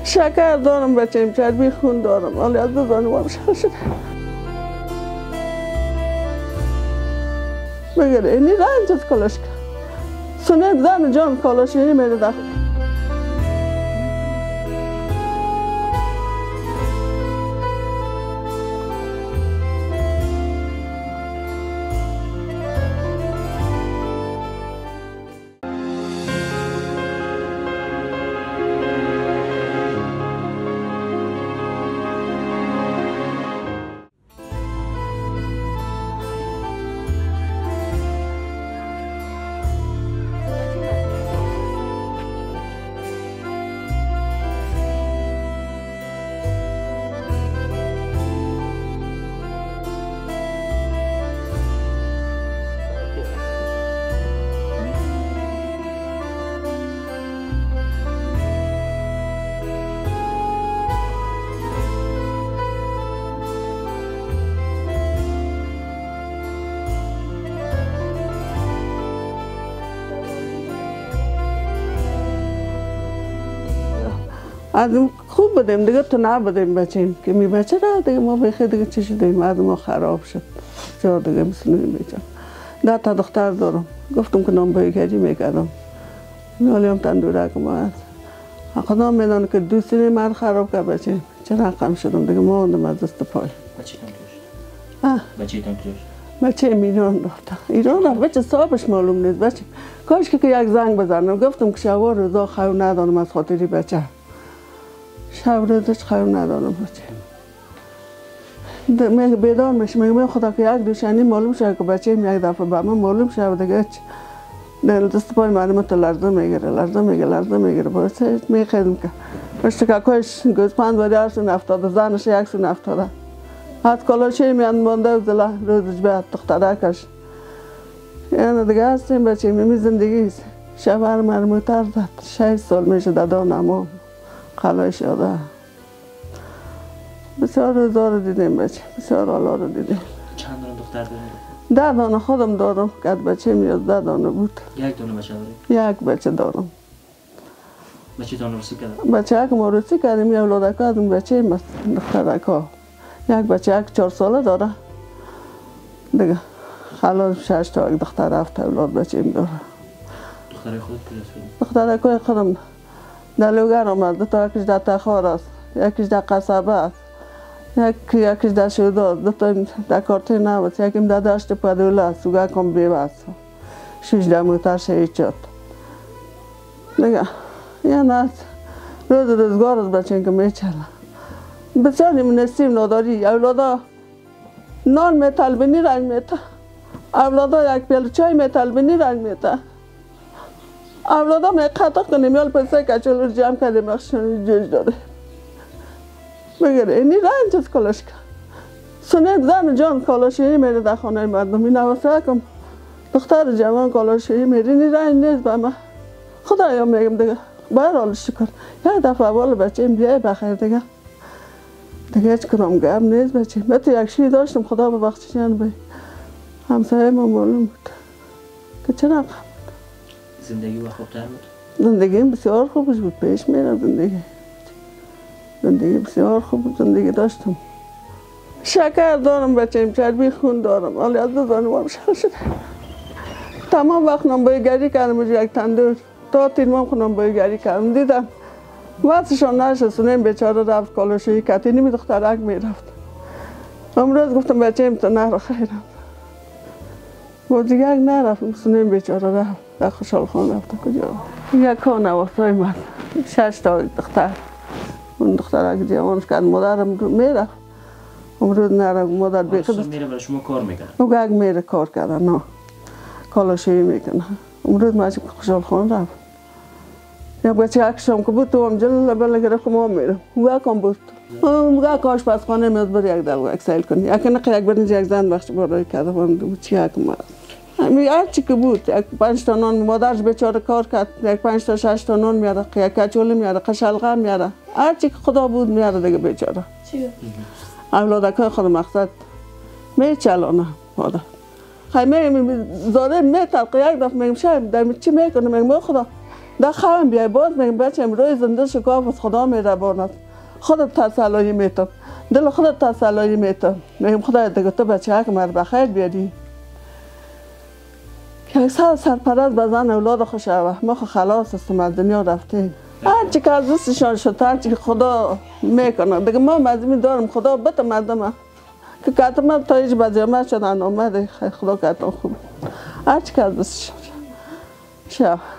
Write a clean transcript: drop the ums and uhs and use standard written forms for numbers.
شکر دارم بچه‌م، چربی خون دارم، ولی از بزانم شل شده. بگره اینی رنج از کلاش که سنیم زن جان کلاشی میره داخل. از خوب بودیم دیگه تو نبودیم بچه‌ایم که می بچه را دیگه ما بخیر دیگه چی شدیم از ما خراب شد جا دیگه میسونیم بیچاره. 10 تا دختر دارم گفتم که نانباییگری میکردم ولی هم تندورکم هست خدا میدونه که دوستی من خراب کرد بچه‌ایم چرا غم شدم دیگه ما اوندم از دست پای. بچه‌تون کجاست؟ بچه‌م ایران رفت. ایران رفت بچه صاحبش معلوم نیست بچه کاش که یک زنگ بزنم گفتم که شب و روزا خیلی ندارم از خاطری بچه شب روزش خیلی ندارم بچه میگه بیدار میشه میگه خدا که یک دوشنی معلوم شد که بچه‌م یک دفعه به من معلوم شد دیگه دست پای معلومه تو لرزه میگیره باعث میخیدم که پشت که کاش گوسفند بودی هرسون افتاده زنش یکسون افتاده حد کلاشی میان مانده و زله روزش بیاد دخترکش یعنی دیگه هستیم بچه میمی زندگی است شبر مرموتر زد 6 سال میشه دادان اما خلای شده بسیار روزا رو دیدیم بچه بسیار حالا رو دیدیم. چند دانه دختر داریم؟ 10 دانه خودم دارم که بچه میاد 10 دانه بود. 1 دانه بچه داریم؟ 1 بچه دارم. بچه تان روسی کردم؟ بچه که ما روسی کردیم یه اولادکا از اون بچه دخترکا 1 بچه 4 ساله داره دیگه خلاص 6 تا دختر 7 اولاد بچه داره. دخترای خودت کجاست؟ دخترکای خودم دلوگر آمد 2 تا یکیش در تخار است یکیش در قصبه است یکیش در شوده است 2 تا در کارتی نو است یکیم در دشت پدوله است و یکم بیوه است 16 موتر شهید شد دیگه یعنی روز روزگار است بچه که میچله بسیار نسیم نداری اولادا نان میطلبینی رنگ میته اولادا یک پیاله چای میطلبینی رنگ میته اولادا میقطع کنیم یال پیسه کچول رو جمع کردیم رخشانی جوش داده بگره اینی رنج از کلاش که سنیم زن جان کلاشی میره در خانه مردم این نواسته کم دختر جوان کلاشی میره اینی رنج نیست به من خدایا میگم دیگه برحال شکر یک دفعه اول بچه این بیای بخیر دیگه هیچ کنم گم نیست بچه من تو یک شی داشتم خدا ببخشیشن به همسایه ما معلوم بود که چرا غم بود. زندگی و خوبتر بود؟ زندگی بسیار خوبش بود پیش میره زندگی بسیار خوب بود زندگی داشتم شکر دارم بچه‌م چربی خون دارم ولی از بزانم شل شده تمام وقت نانباییگری کردم یک تندور تا تیرمام خونم باییگری کردم دیدم وقتشان نشستونیم بیچاره رفت کالاشویی کتی نمی دخترک میرفت امروز گفتم بچه‌م تو نرو خیرم با دیگه نرفت سونیم بیچاره رفت در خوشحال خان رفت کجا یک ها نواسای من 6 تا دختر اون دخترک جوانش کرد مادرم میرفت امروز نرفت مادر بیخد میره برای شما کار میکنه او گگ میره کار کردن نه کالاشویی میکنه امروز ماچ خوشحال خان رفت یا بچه اکشم که بود تو هم جل بله گرفت ما میرم او کم بود او کاش پس خانه میاد بر یک دل اکسایل کنی یکی نقی یک برنج یک زن بخش برای کرده و چی اکم هر چی که بود یک 5 تا نان مادرش بیچاره کار کرد یک 5 تا 6 تا نان میاره یک کچولی میاره قشلقه میاره هر چی که خدا بود میاره دیگه بیچاره اولادکای خود مقصد میچلانه مادر خیلی زاده میتلقه یک دفعه میگم شاید چی میکنه میگم خدا خواهم بیای باز میگم بچه امروز زنده شکاف از خدا میرباند خودت تسلایی میتم دل خودت تسلایی میتم میگم خدای دیگه تو بچه ها که مر بخیر بیاری که اکثر سرپرست بزن اولاد خوش اوه ما خو خلاص هستم از دنیا رفتیم هرچی که از دستشان شد هرچی که خدا میکنه دیگه ما مزیمی دارم خدا بت مردمه که کتم تا هیچ بزیامت شدن آمده خدا کتم خوب هرچی که از دستشان شد